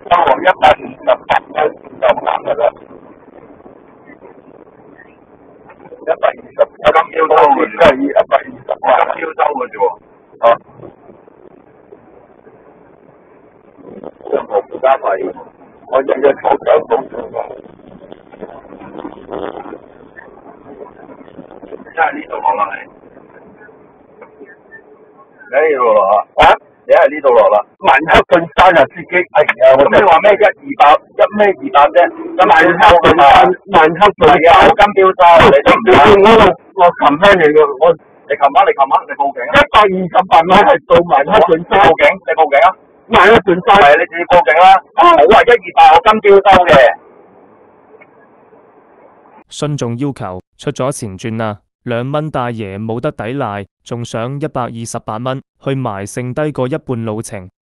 收我128蚊就啱噶啦，120，我今朝收嘅啫，120，我今朝收嘅啫喎。哦，任何附加費，我日日坐9個鐘頭。真係呢度落啦你。你喺呢度落啊？你喺呢度落啦。曼克頓山啊，司機，哎呀，咁你話咩128啫？曼克頓山，我金標收，你都唔啱。我琴晚你報警啊！128蚊係到曼克頓山，你報警啊！曼克頓山係你自己報警啦。好啊，128我金標收嘅。 信眾要求出咗前轉啦，2蚊大爺冇得抵賴，仲想128蚊去埋剩低個一半路程。